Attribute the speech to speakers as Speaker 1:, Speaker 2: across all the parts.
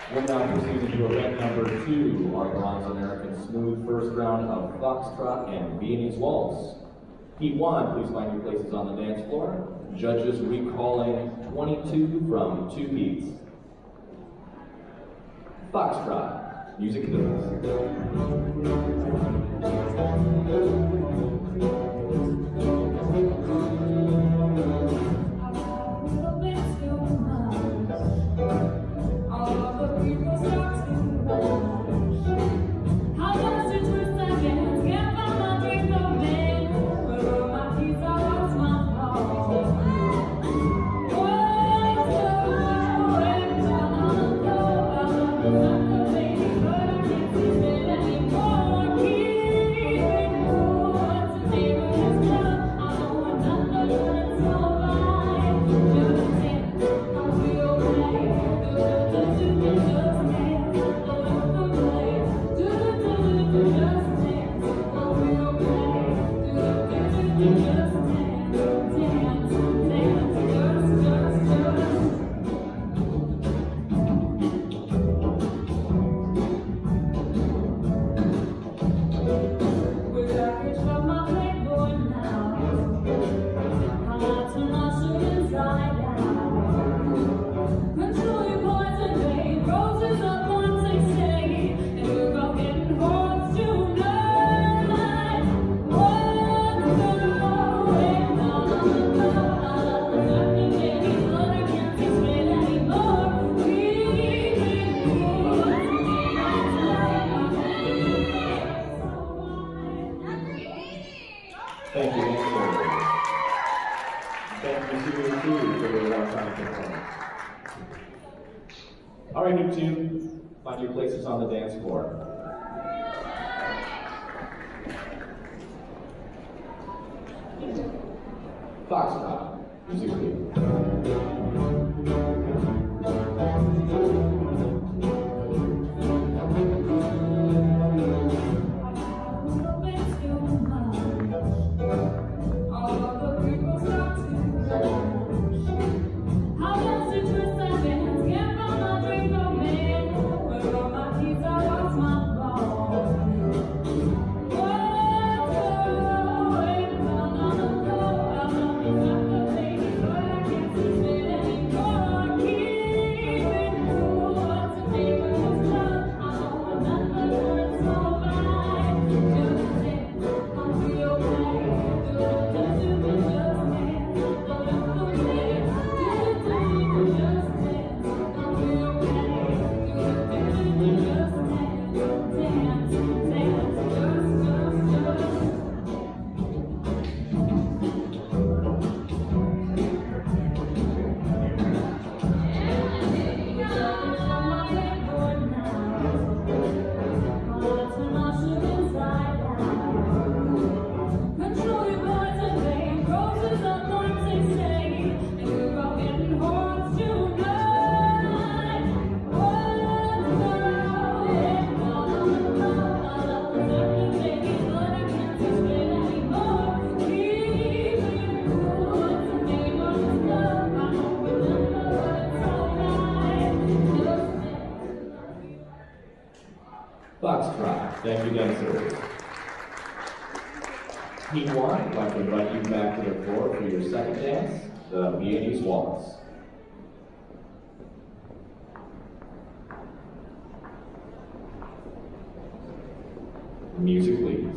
Speaker 1: We'll now proceed to event number 2, our Bronze American Smooth first round of Foxtrot and Viennese Waltz. Heat 1, please find your places on the dance floor. Judges recalling 22 from 2 heats. Foxtrot, music please. Thank you, Nancy. Thank you, Studio 2, for the one-time performance. All right, you two, find your places on the dance floor. Foxtrot, music please. Foxtrot, thank you, dancers. Heat 1, I'd like to invite you back to the floor for your second dance, the Viennese Waltz. Music, please.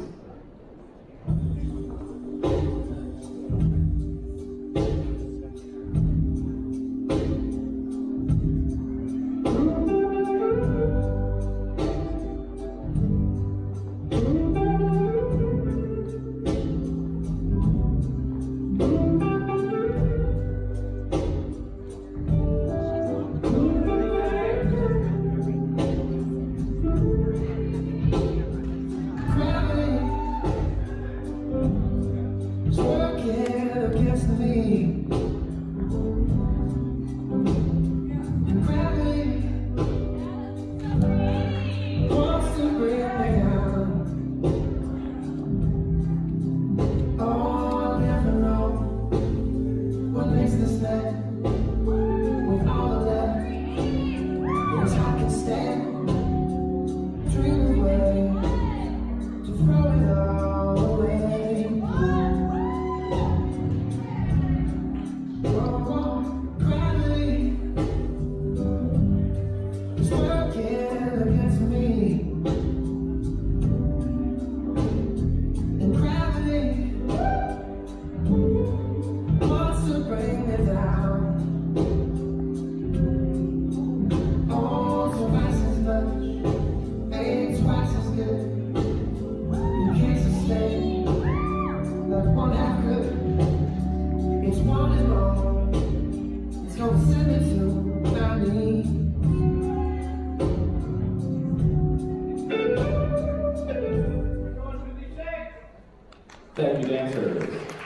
Speaker 1: Thank you, dancers.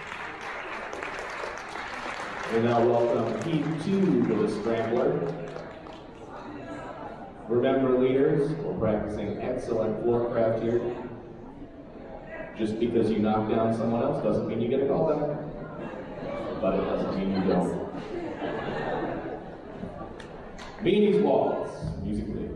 Speaker 1: We now welcome Heat 2 for the Scrambler. Remember, leaders, we're practicing excellent floor craft here. Just because you knock down someone else doesn't mean you get a call back. But it doesn't mean you don't. Beanie's Waltz, music please.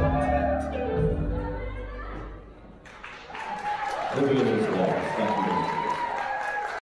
Speaker 1: Beanie's Waltz, thank you.